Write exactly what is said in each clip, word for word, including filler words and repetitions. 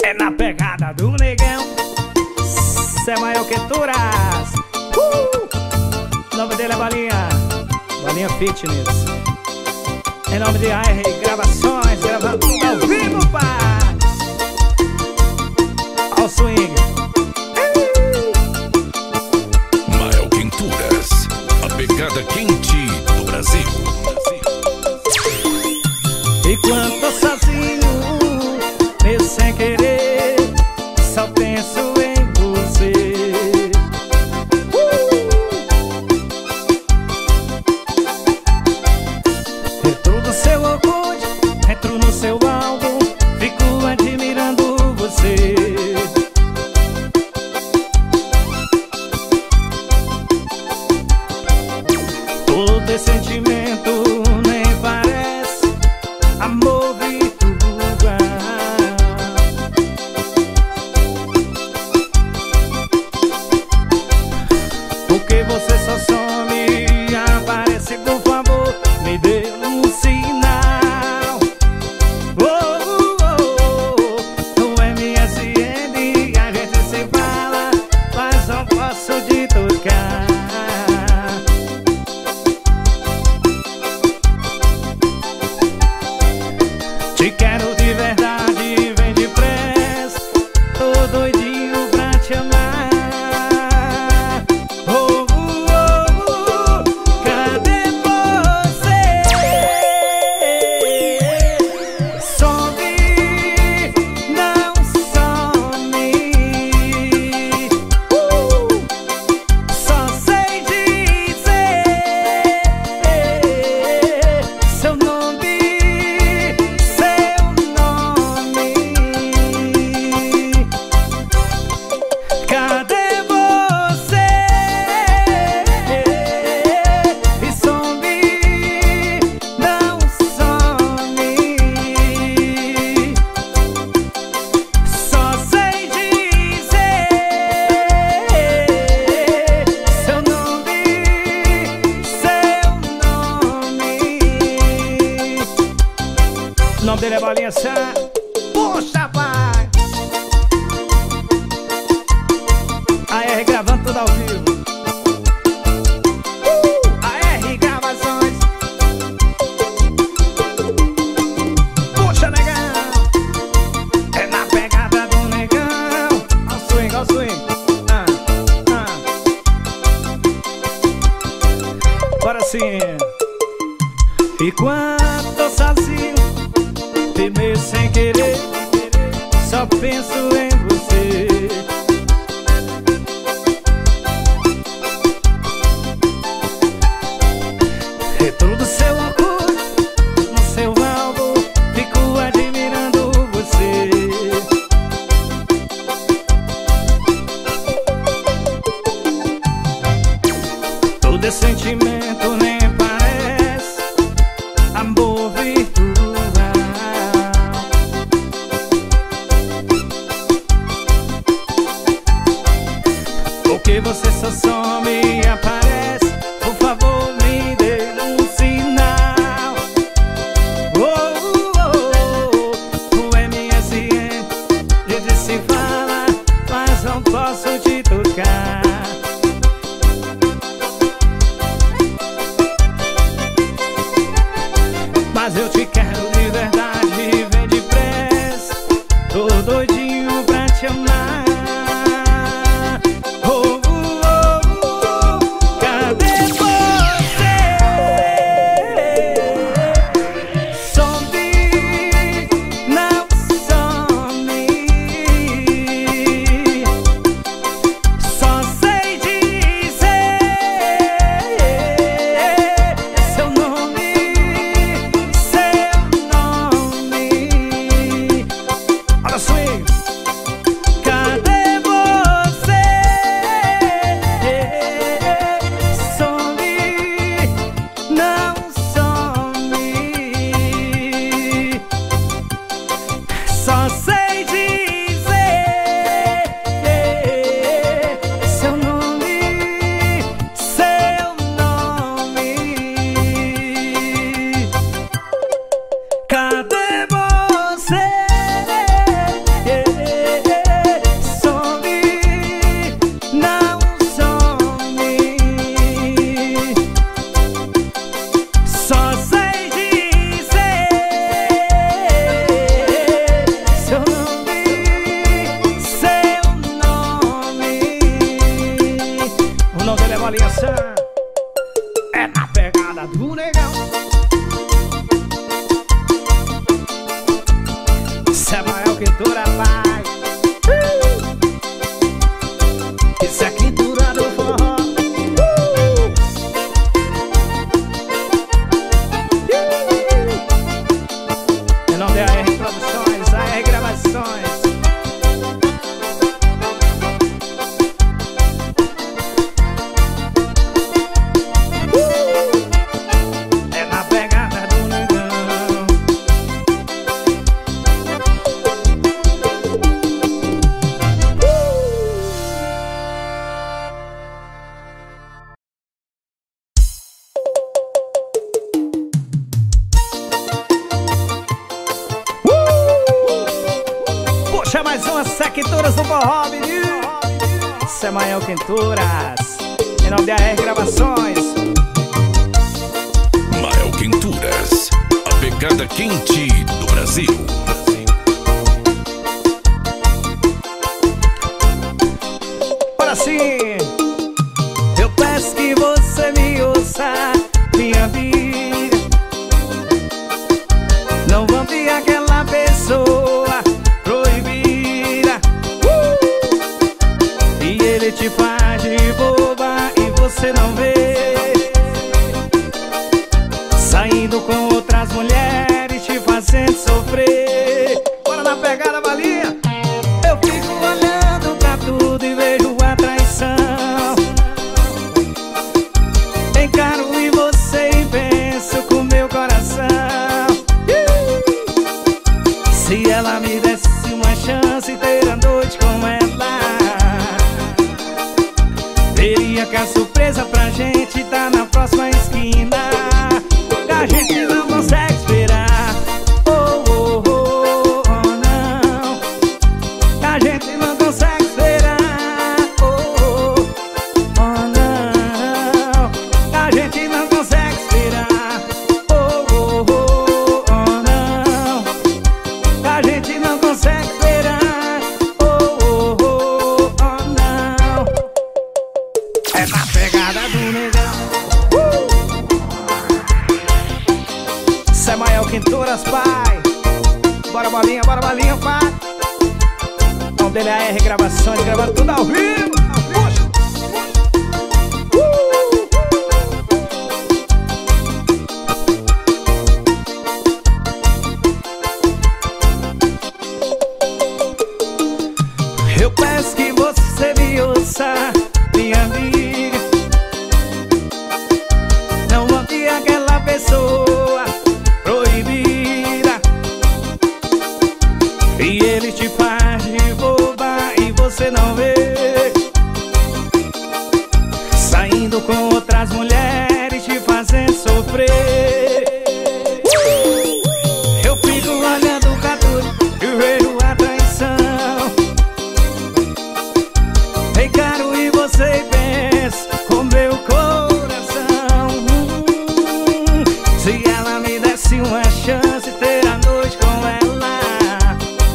É na pegada do negão, cê é maior que Turas. uh! O nome dele é Balinha, Balinha Fitness. Em nome de A R Gravações, gravando tudo ao vivo, pai. Ao swing. Mael Quinturas, a pegada quente do Brasil. E quando tô sozinho, mesmo sem querer, só penso em você. uh! Entro no seu orgulho, entro no seu álbum, fico admirando você. Todo esse sentimento nem parece amor virtual, porque você só some e aparece. Por favor, me dê um sinal. Oh, oh, oh, no M S N a gente se fala, mas não posso te tocar. Te quero de verdade, vem depressa, tô doidinho pra te amar. Oh, oh, oh, cadê você? Some, não some. uh! Só sei dizer seu nome. Cadê você? E some, não some. Só sei dizer seu nome, seu nome. O nome dele é Balinha Sá. Poxa, pai! A R gravando tudo ao vivo. uh! A R Gravações. Puxa, negão, é na pegada do negão. Ao swing, ao swing. ah, ah. Bora sim. E quando tô sozinho e meio sem querer, só penso em você. Dentro do seu orgulho, no seu álbum, fico admirando você. Todo esse sentimento nem parece amor virtual, porque você só some e aparece. Por favor, me dê um sinal. Oh, oh, oh, no M S N a gente se fala, mas não posso te tocar. Mas eu te quero de verdade, vem depressa, tô doidinho pra te amar. Oh, oh, oh, cadê você? Some, não some. Só sei dizer seu nome, seu nome. Olha swing. Cadê Quintura, pai. Isso é Quintura do forró. Em nome da A R Produções, A R Gravações. É na pegada do negão. Puxa mais umas Quinturas do forró, menino. Semael Quinturas. Em nome da A R Gravações. Mael Quinturas, a pegada quente do Brasil. Ora sim, eu peço que você me ouça, minha amiga. Não vão ver aquela pessoa proibida, uh! E ele te faz de boba e você não vê, saindo com outras mulheres, te fazendo sofrer. Bora na pegada, balinha. Eu fico olhando pra tudo e vejo a traição. Encaro em você e penso com meu coração. Se ela me desse uma chance, ter a noite com ela, veria que a surpresa pra gente tá na próxima esquina. Que a gente não consegue esperar. Oh, oh, oh, oh, não. Que a gente não consegue esperar. Oh, oh, oh, não. Que a gente não consegue esperar. Oh, oh, oh, oh, não. Que a gente não consegue esperar. Oh, oh, oh, oh, não. É na pegada do negão. uh! Semael Quinturas, pai. Bora bolinha, bora bolinha, pai. O nome dele é A R Gravações, gravando tudo ao vivo. Puxa. Eu peço que você me ouça, minha amiga. Não ouvir aquela pessoa proibida, e ele te faz de boba e você não vê, saindo com outras mulheres, te fazendo sofrer. Eu fico olhando pra tudo e vejo a traição. Encaro em você e penso com meu coração. hum, Se ela me desse uma chance, ter a noite com ela,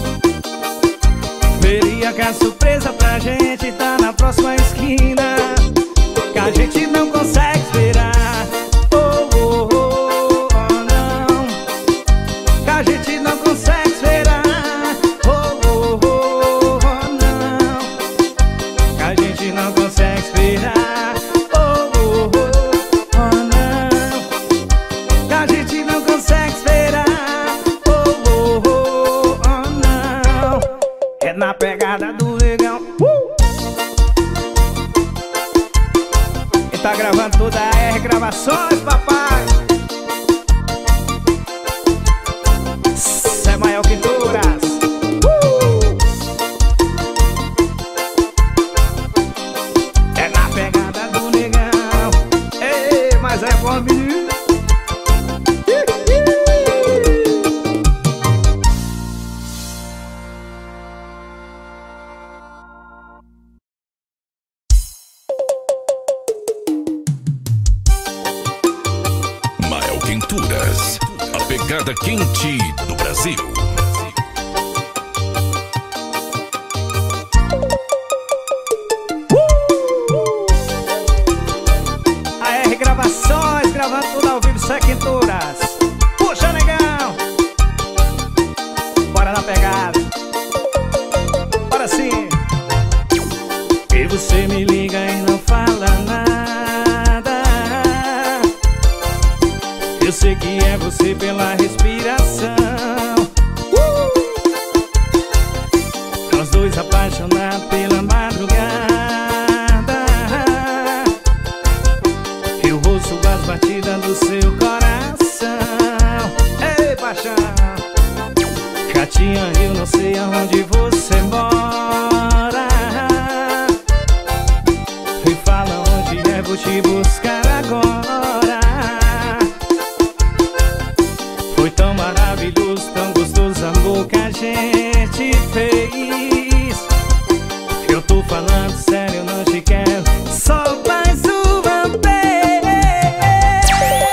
veria que a surpresa pra gente tá na próxima esquina. Que a gente não consegue esperar. Oh, oh, oh, oh, não. Que a gente não consegue esperar. Oh, oh, oh, oh, não. Que a gente não consegue esperar. Oh, oh, oh, oh, não. Que a gente não consegue esperar. Oh, oh, oh, oh, não. É na pegada do negão. uh! Quem tá gravando toda a R Gravações, papai. Semael Quinturas. uh! É na pegada do negão. Ei, mas é bom, menino. Mael Quinturas, a pegada quente do Brasil. A R Gravações, gravando tudo ao vivo, Semael Quinturas. Puxa, negão. Bora na pegada. onde você mora e fala onde é, vou te buscar agora. Foi tão maravilhoso, tão gostoso amor que a gente fez. Eu tô falando sério, não te quero só mais uma vez.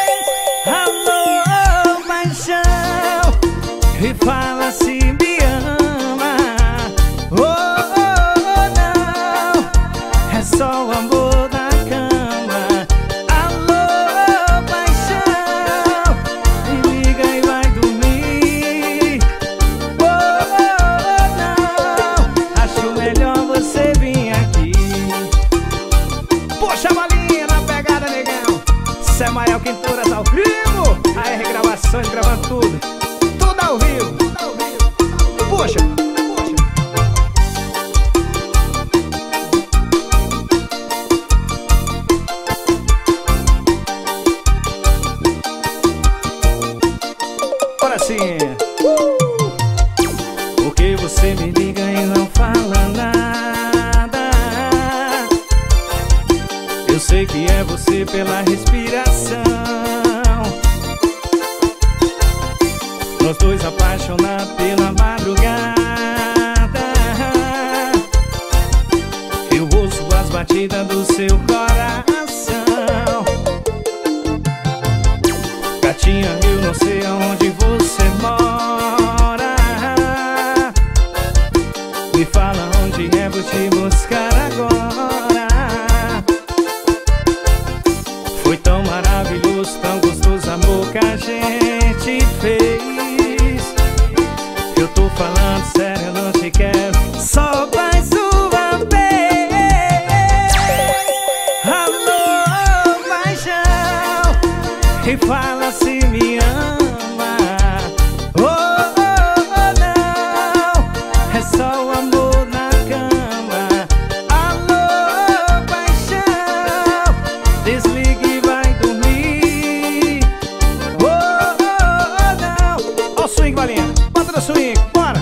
Alô, paixão, e fala se me ama. Oh, oh, oh, não, é só o amor da cama. Alô, paixão, me liga e vai dormir. Oh, oh, oh, não, acho melhor você vir aqui. Poxa, bolinha na pegada, negão. Semael Quinturas ao vivo. A R Gravações gravando tudo. Tudo ao vivo. Poxa, poxa. Agora sim. uh! Por que você me liga e não fala nada? Eu sei que é você pela respiração. Nós dois apaixonados pela madrugada. Eu ouço as batidas do seu coração. Gatinha, eu não sei aonde você mora. Me fala onde é, vou te buscar agora. Foi tão maravilhoso, tão gostoso amor que a gente fez. Eu tô falando sério, não te quero só mais uma vez. Alô, paixão, e fala se me ama. Oh, oh, oh, não, é só o amor na cama. Alô, paixão, desliga e vai dormir. Oh, oh, oh, não. Ó o swing, bolinha, bota no swing, bora.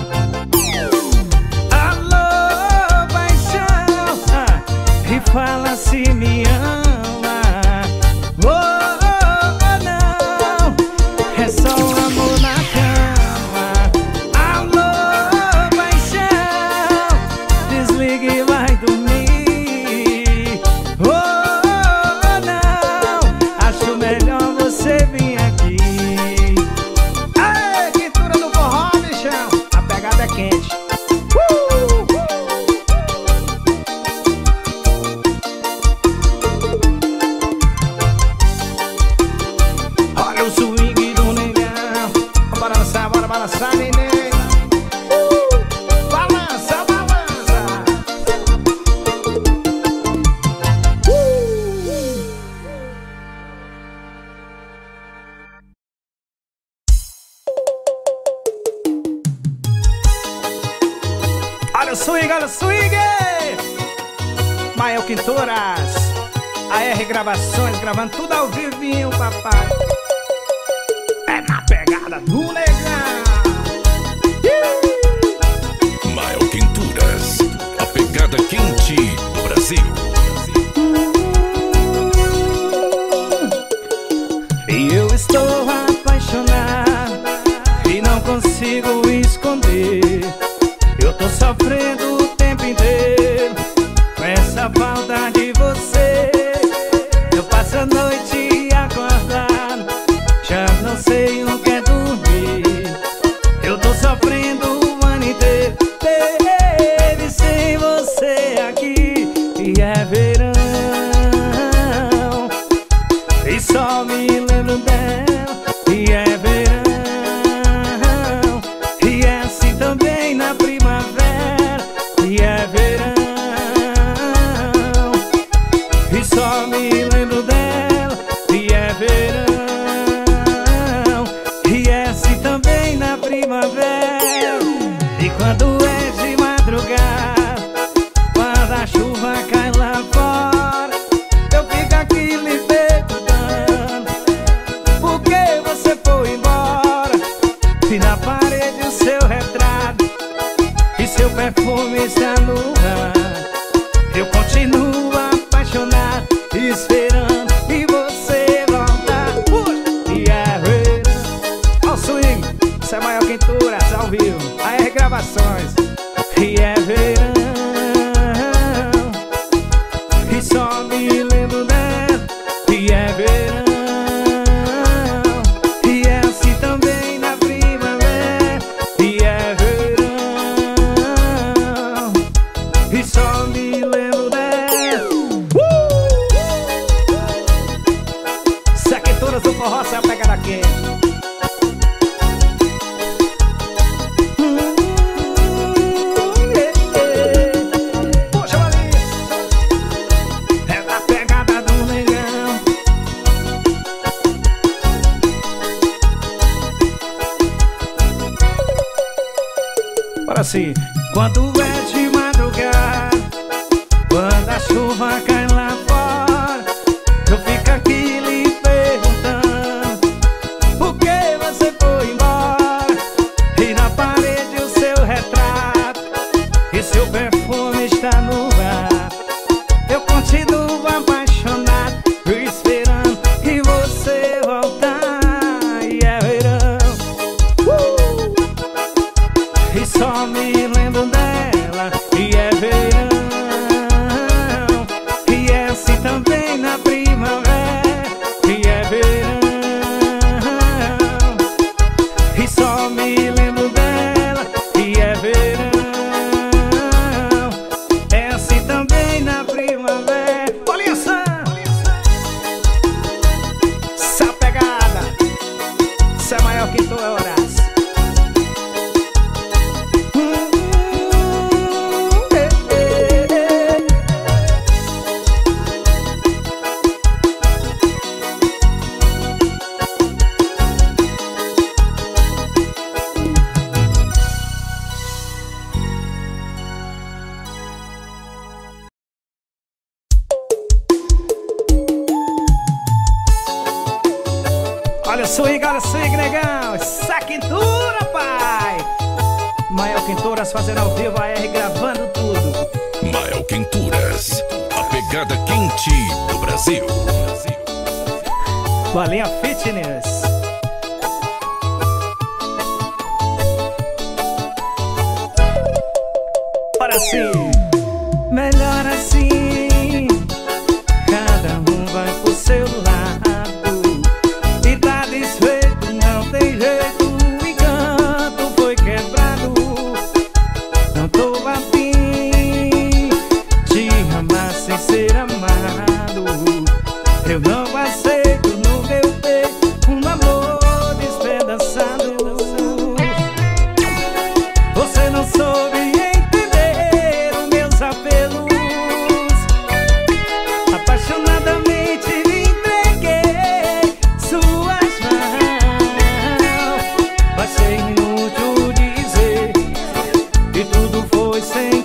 Alô, paixão, ah, e fala se me ama. Oh, oh, oh, não, é só o amor na cama. Alô, paixão, desliga e vai dormir. Oh, oh, oh, não, acho melhor você vir aqui. Aê, Quintura do forró, bichão, a pegada é quente. Uh! Olha o swing do negão. Bora balançar, bora balançar, neném. Uh! Balança, balança. Uh! Olha o swing, olha o swing. Semael Quinturas, A R Gravações gravando tudo ao vivinho, papai. É na pegada do negão. Semael Quinturas, a pegada quente do Brasil. E eu estou apaixonado e não consigo esconder. Eu tô sofrendo o tempo inteiro com essa falta de você. Eu passo a noite acordado, já não sei o que é dormir. Eu tô sofrendo o ano inteiro, baby, sem você aqui. E é verão, e só me lembro dela. E é verão, e é assim também na primavera. seu perfume está no ar. Eu continuo apaixonado, esperando e você voltar. Puxa! E é verão. Ó o swing, isso é Maior Quinturas ao vivo, A R Gravações. E é verão, e só me lembro dela. E é verão, e é assim também na primavera. E é verão, e só me lembro dela. uh! Saquetoras do forró, sai a pegada aqui. Assim, quando é de madrugada, quando a chuva cai lá fora, eu fico aqui lhe perguntando por que você foi embora. E na parede o seu retrato e seu perfume está no ar. Eu continuo apaixonado, esperando e você voltar. E é verão, uh! e só me lembro dela. E é verão, e é assim também na primavera. E é verão, e só me lembro dela. E é verão, é assim também na primavera. Bolinha Sam, essa pegada, isso é Maior Quinturas. Olha o swing, olha o swing, negão. Essa quintura, pai. Maior Quinturas fazendo ao vivo, A R gravando tudo. Maior Quinturas, a pegada quente do Brasil. Bolinha Fitness. Ora sim, melhor assim. Cada um vai pro seu lado. Não tem jeito, o encanto foi quebrado. Não tô afim de amar sem ser amado. Eu não aceito no meu peito um amor despedaçado. Você não soube entender os meus apelos. Apaixonadamente lhe entreguei suas mãos. Vai ser inútil dizer que tudo foi sem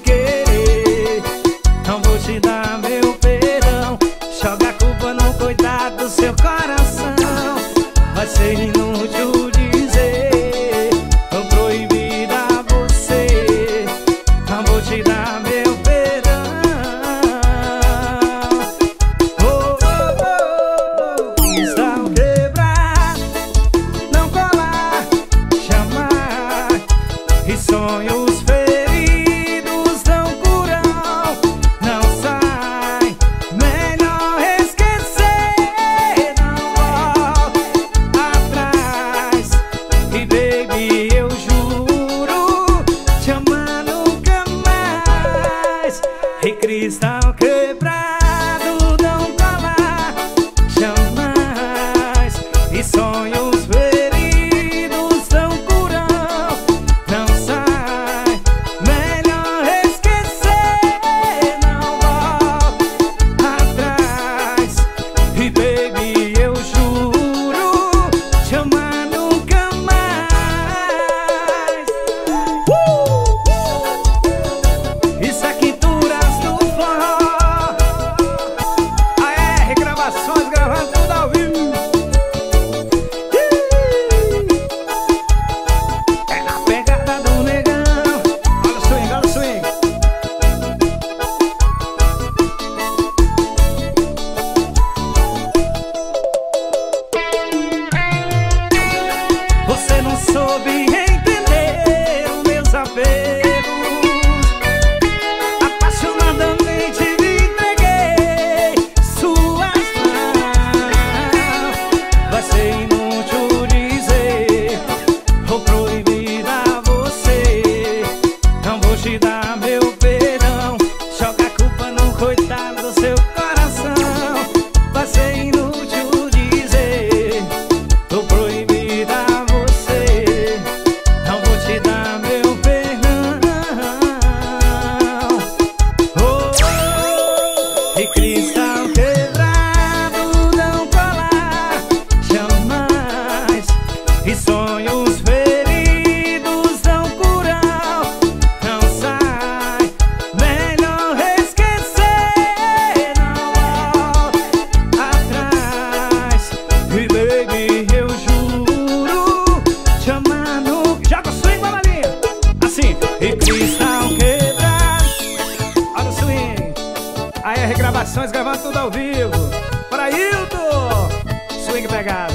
Gravações, gravando tudo ao vivo. Para Hilton, swing pegado.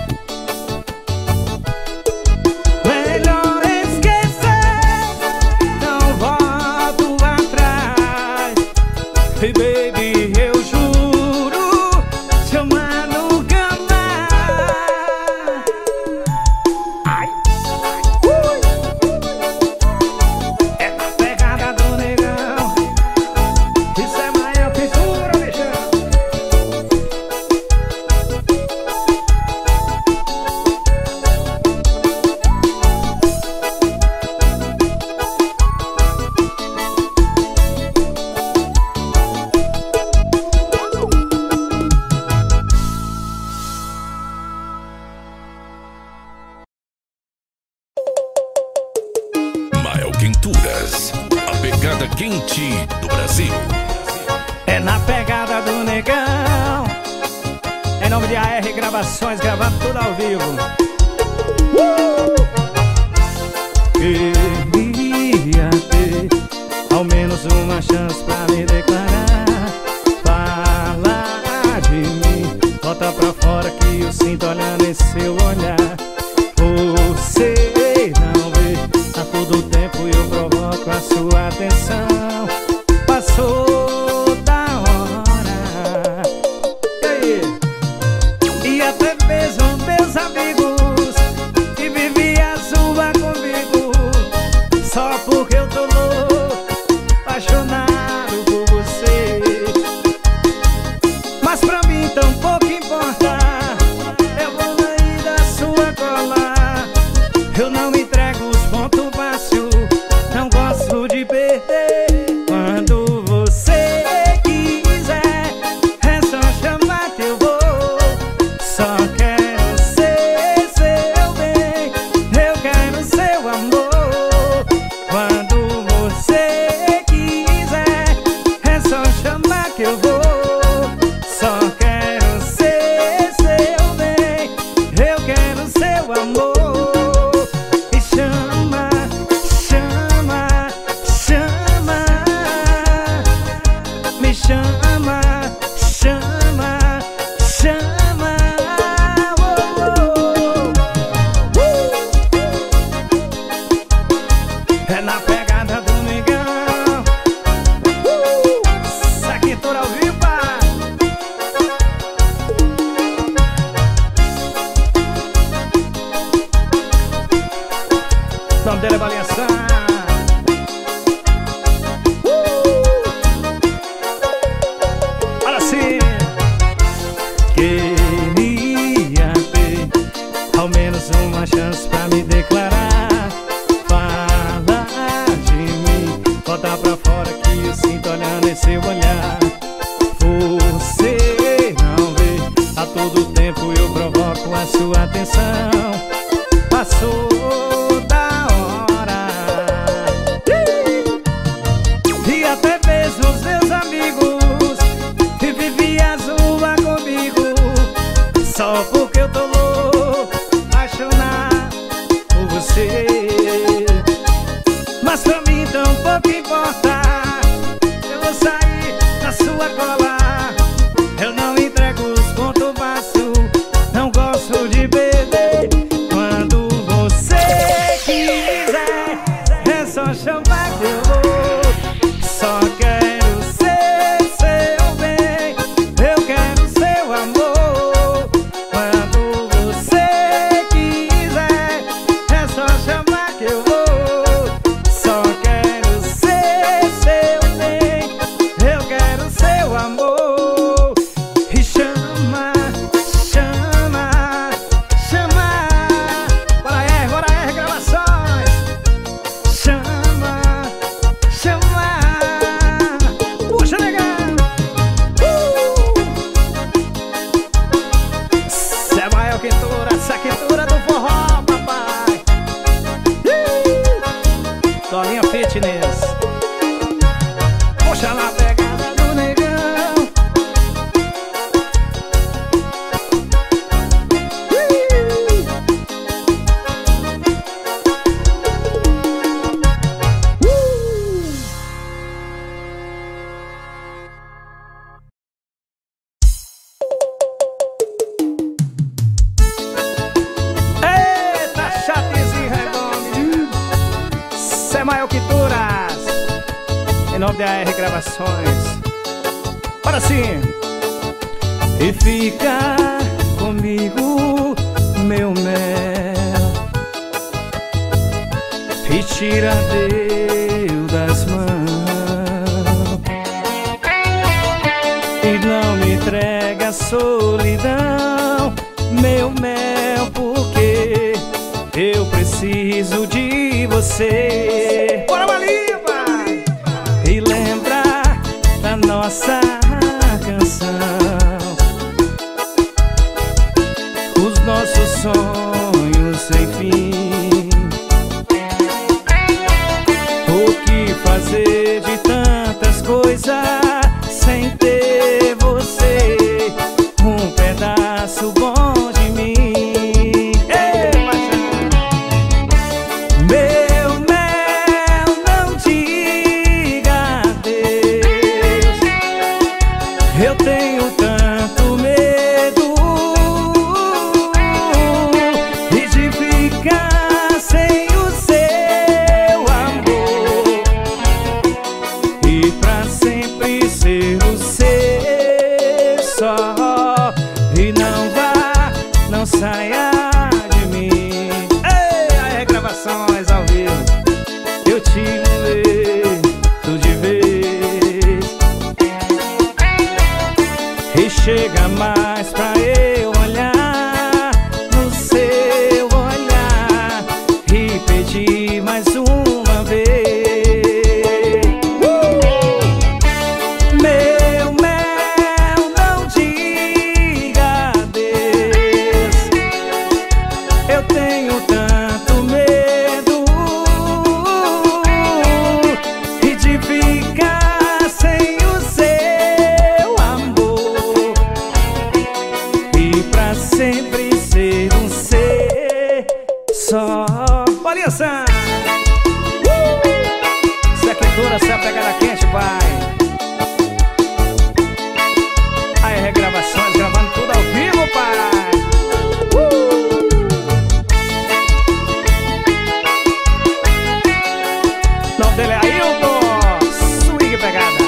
Melhor esquecer, não volto atrás. Hey baby, eu juro, te amar nunca mais. Ai, ui. É na pegada do negão. Isso é maior pintura, bichão. Mael Quenturas, a pegada quente do Brasil. É na pegada do negão. Em nome de A R Gravações, gravando tudo ao vivo. uh! Queria ter ao menos uma chance pra me declarar. Falar de mim, bota pra fora que eu sinto olhando esse seu olhar. Você não vê, a todo tempo eu provoco a sua atenção. Passou da hora. E aí? E até mesmo meus amigos que viviam zoar comigo, só porque eu tô louco, apaixonado por você. Mas pra mim tão pouco importa, eu vou sair da sua cola. Eu não me entrego os pontos fácil, não gosto de perder. Quando você quiser, é só chamar que eu vou. Só quero ser seu bem, eu quero seu amor. Quando você quiser, é só chamar que eu vou. Só quero ser seu bem, eu quero seu amor. E chama, chama, chama, me chama, chama, chama. Oh, oh, oh. Uh! É na pegada do negão. uh! Saquetura ao vivo. O nome dele é Avaliação. uh! Olha assim. Queria ter ao menos uma chance pra me declarar. Falar de mim, botar pra fora que eu sinto olhando esse seu olhar. Você não vê, a todo tempo eu provoco a sua atenção. Passou da hora. E até mesmo os meus amigos que viviam zoar comigo, só porque eu tô louco, apaixonado por você. Mas pra mim tão pouco importa, eu vou sair da sua cola. Eu não entrego os pontos fácil, não gosto de perder. Quando você quiser, é só chamar que eu vou. Só quero ser seu bem, eu quero seu amor. Quando você quiser, é só chamar que eu vou. Só quero ser seu bem, eu quero seu amor. E chama, chama, chama. Bora R, bora R Gravações. Chama, chama. Puxa, negão. uh! Cê é Mael Quentura, saquetura do forró, papai. uh! Dolinha Fitness. Puxa lá, pegada do negão. Em nome da A R Gravações. Para sim. E fica comigo, meu mel, e tira Deus das mãos, e não me entrega a solidão, meu mel, porque eu preciso de você. Bora, Maliba! E lembra da nossa canção, os nossos sonhos sem fim. O que fazer de tantas coisas sem ter você, um pedaço bom de mim. Ei, meu mel, não diga adeus, eu tenho tanto medo de ficar sem o seu amor, e pra sempre ser o seu só. E não vá, não saia de mim. Ei, A R Gravações ao vivo, eu te meto de vez. E chega mais pra eu olhar no seu olhar e pedir mais uma vez. uh! Meu mel, não diga adeus, eu tenho tanto medo e de ficar sem o seu amor, e pra sempre ser um ser só. Bolinha Sam! Uh! Secretura, se a pegada quente, pai. A R Gravações, gravando tudo ao vivo, pai. Uh! O nome dele é Ailton, swing pegada.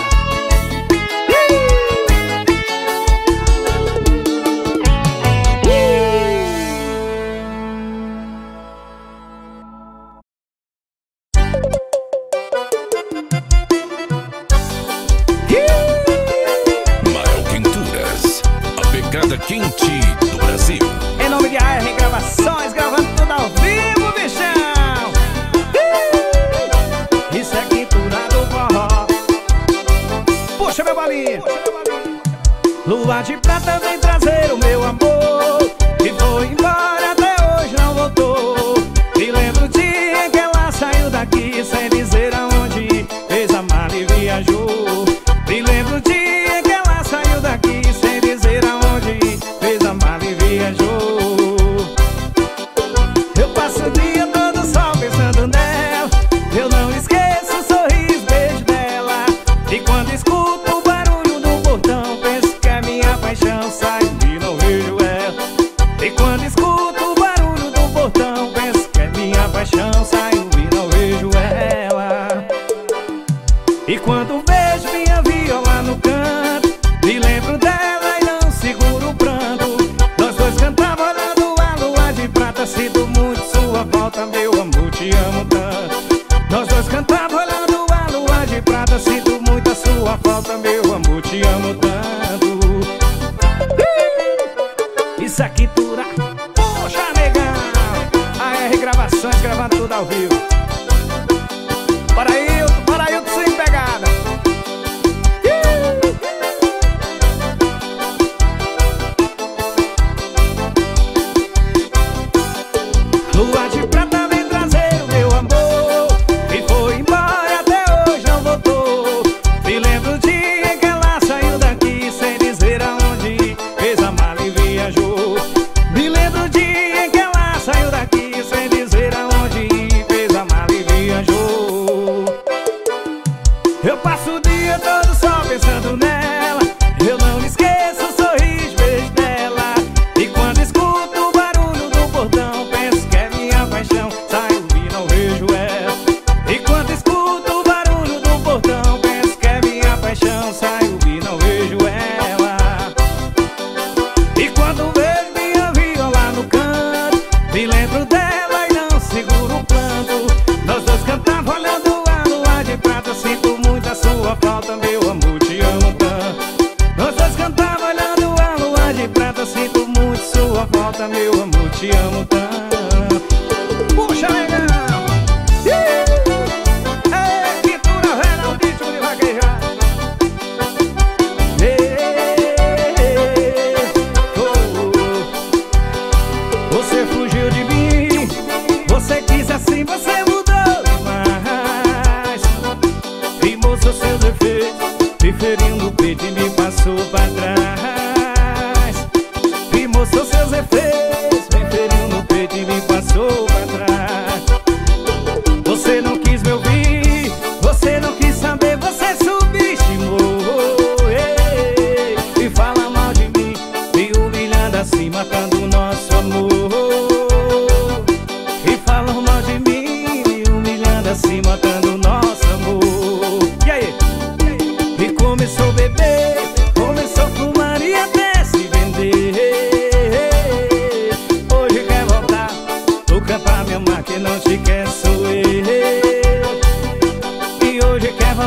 Mael Quenturas, a pegada quente do Brasil. Em nome de A R Gravações, gravando tudo ao vivo, bichão. Ih, isso é quintura do forró. Puxa, meu balinho. Lua de prata vem trazer o meu amor, e foi embora, até hoje não voltou. Me lembro o dia em que ela saiu daqui sem dizer aonde ir, fez a mala e viajou. Me lembro o dia em que ela saiu daqui sem dizer aonde ir, fez a mala e viajou. Eu passo o dia todo só pensando nela, eu não esqueço o sorriso, beijo dela. E quando escuto o barulho do portão, penso que é minha paixão, saio e não vejo ela. E quando escuto o barulho do portão, penso que é minha paixão, saio e não vejo ela. E quando vejo minha viola no canto, me lembro dela e não seguro o pranto. Nós dois cantamos olhando a lua de prata, sinto muito sua falta, meu amor, te amo tanto. Nós dois cantamos olhando a lua de prata, sinto muito a sua falta, meu amor, te amo tanto. Isso aqui dura, poxa, negão. A R Gravações, gravando tudo ao vivo. Para Ailton, para Ailton, sem pegada. Lua de prata vem trazer o meu amor, e foi embora, até hoje não voltou. Me lembro o dia em que ela saiu daqui sem dizer aonde ir, fez a mala e viajou. Me lembro o dia em que ela saiu daqui sem dizer aonde ir, fez a mala e viajou. Eu passo o dia todo só pensando nela, eu não esqueço o sorriso, beijo dela. E quando escuto o barulho do portão, penso que é minha paixão, saio e não vejo ela. E quando escuto o barulho do portão, penso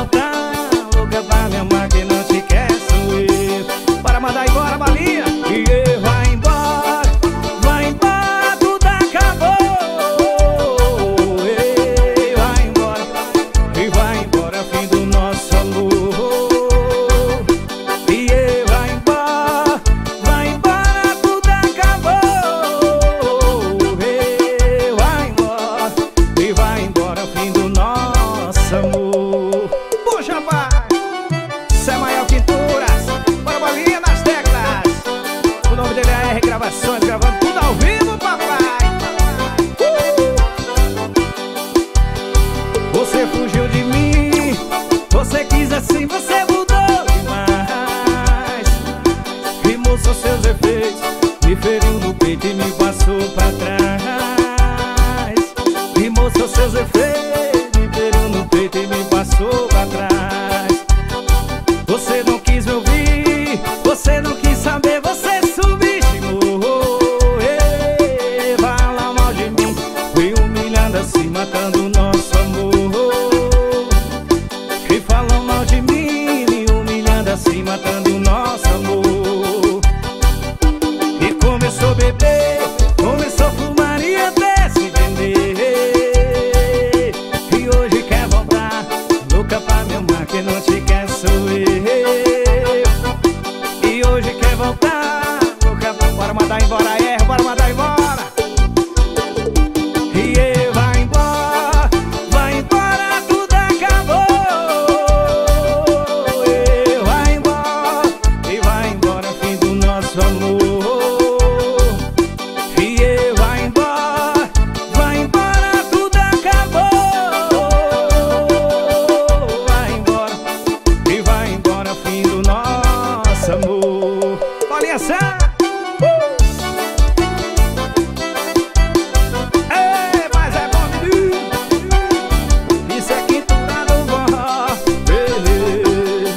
voltar, louca pra me amar, quem não te quer sou eu. Bora mandar embora a balinha. E eu vai embora, vai embora, tudo acabou. E vai embora, e vai embora, fim do nosso amor. E eu vai embora, vai embora, tudo acabou. E vai embora, e vai embora, fim do nosso amor. Puxa, pai! Samael Quinturas, bora bolinha nas teclas. O nome dele é R Gravações, gravando tudo ao vivo, papai. uh! Você fugiu de mim, você quis assim, você mudou demais. Rimou só seus efeitos, me feriu no peito e me passou pra trás. Rimou só seus efeitos, me feriu no peito e me passou pra trás. Você não quis me ouvir, você não quis saber, você subestimou. Ei, fala mal de mim, foi humilhando assim, matando o nosso amor. E falam mal de mim, me humilhando assim, matando o nosso amor. E começou a beber, começou a fumar e até se vender. E hoje quer voltar, louca pra me amar, quem não te quer sou eu. E hoje quer voltar, louca pra... Bora mandar embora, R, bora mandar embora. E eu vai embora, vai embora, tudo acabou. E vai embora, e vai embora, fim do nosso amor. E eu vai embora, vai embora, tudo acabou. Vai embora, e vai embora, fim do nosso amor. Olha só! Ei, mas é bom, menino. Isso é Quintura do Forró. Beleza.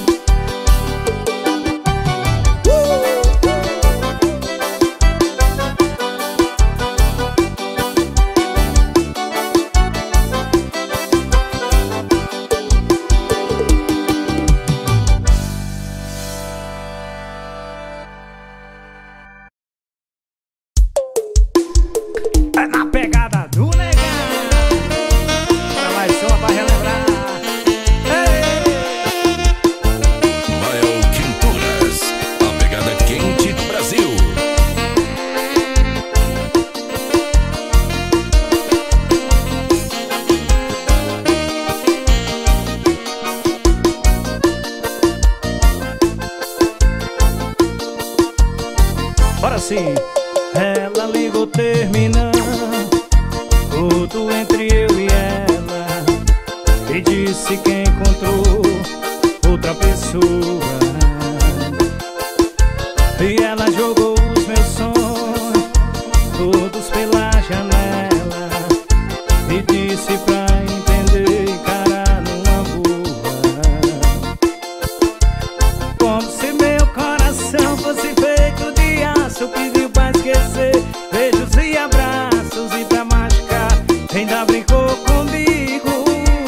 É na pegada do negão. Bora mais uma pra relembrar. Ei! Mael Quinturas, a pegada quente do Brasil. Bora sim. Ela ligou terminando tudo entre eu e ela e disse que encontrou outra pessoa. E ela jogou os meus sonhos todos pela janela e disse pra entender, encarar numa boa. Como se meu coração fosse feito de aço, pediu pra esquecer beijos e abraços, e pra machucar ainda brincou comigo.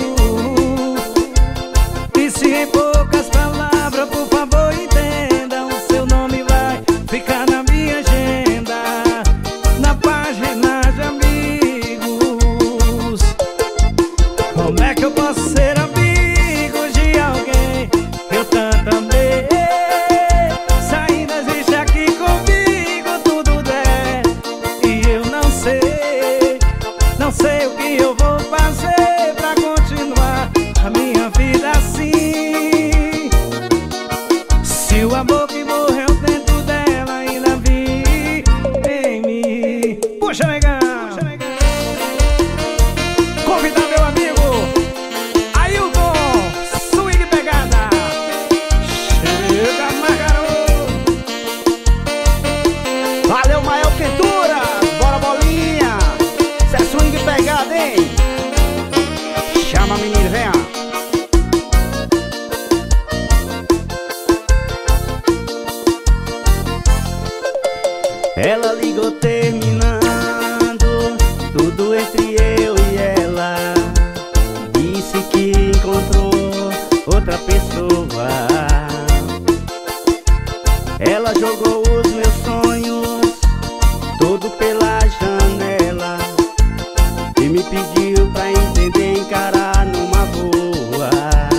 Disse em poucas palavras, por favor entenda, o seu nome vai ficar na minha agenda, na página de amigos. Como é que eu posso ser amigo de alguém que eu tanto amei? Saindo existe aqui comigo, tudo der, e eu não sei, não sei o que eu vou fazer pra continuar a minha vida assim. Se o amor que morreu dentro dela ainda vive em mim. Puxa, negão! Convidar meu amigo Ailton, swing pegada. Chega mais, garoto. Valeu, Mael Quintura. Bora, bolinha. Cê é swing pegada, hein? Chama, menino, venha. outra pessoa. Ela jogou os meus sonhos todo pela janela e me pediu pra entender e encarar numa boa.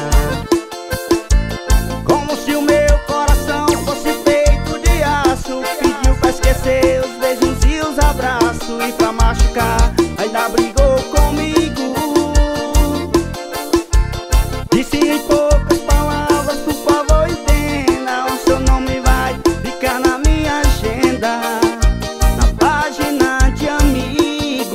Como se o meu coração fosse feito de aço, pediu pra esquecer os beijos e os abraços, e pra machucar ainda brigou comigo. Disse em poucas palavras, por favor entenda, o seu nome vai ficar na minha agenda, na página de amigo.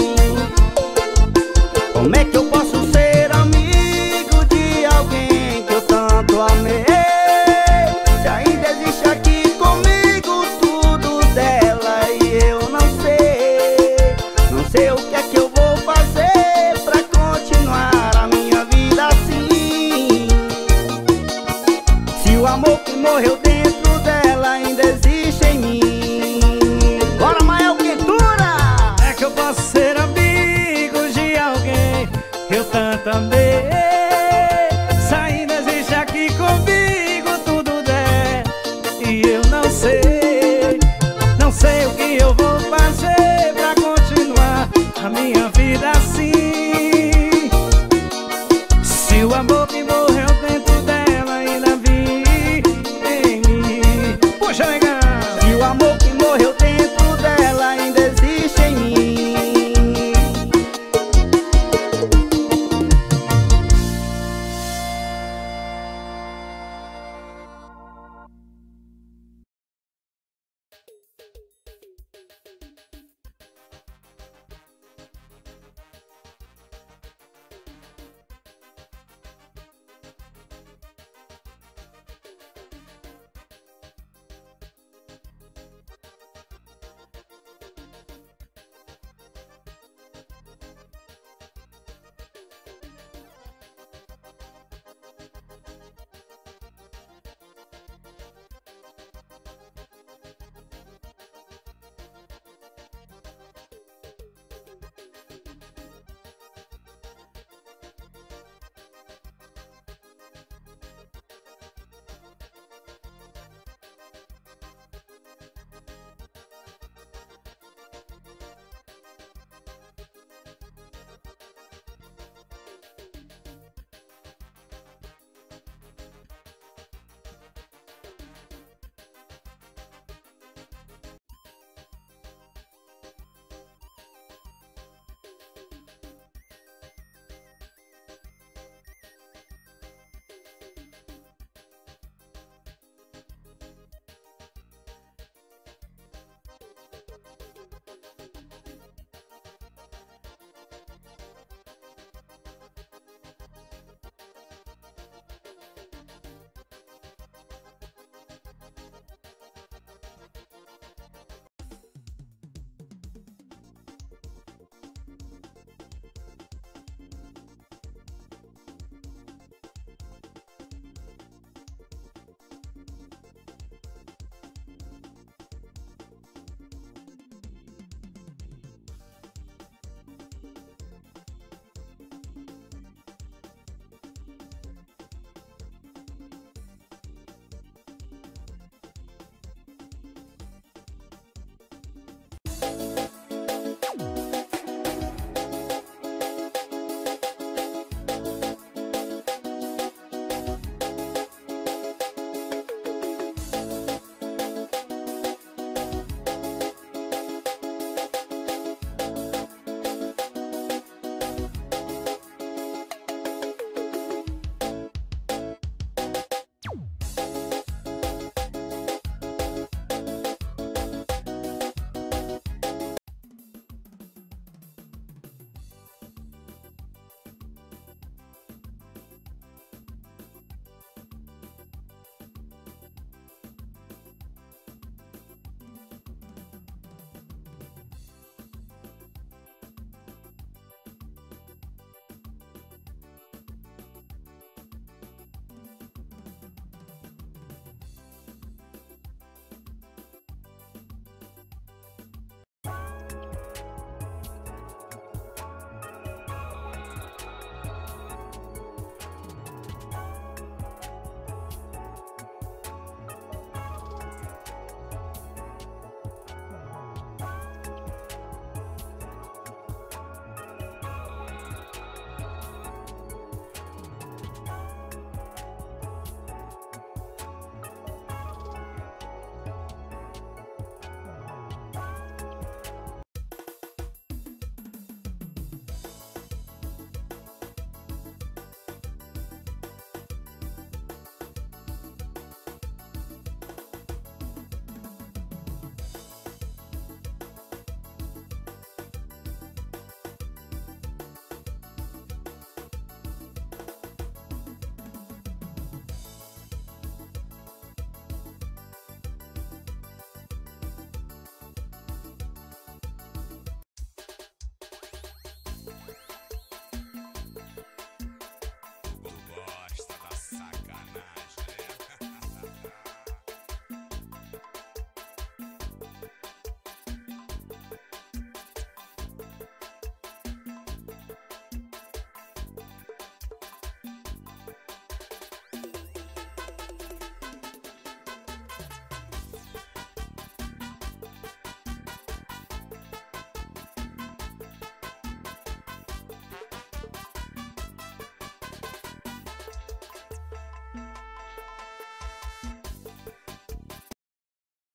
Como é que eu posso ser amigo de alguém que eu tanto amei, se ainda existe aqui comigo tudo dela e eu não sei? Não sei o que é que eu vou fazer pra continuar a minha vida assim. Se o amor que morreu dentro dela ainda existe em mim. Bora, Mael Quentura! É que eu posso ser amigo de alguém que eu tanto amei, se ainda existe aqui comigo tudo der, e eu não sei, não sei o que eu vou fazer pra continuar a minha vida assim. Se o amor que morreu dentro dela ainda vive em mim. Puxa, legal! Se o amor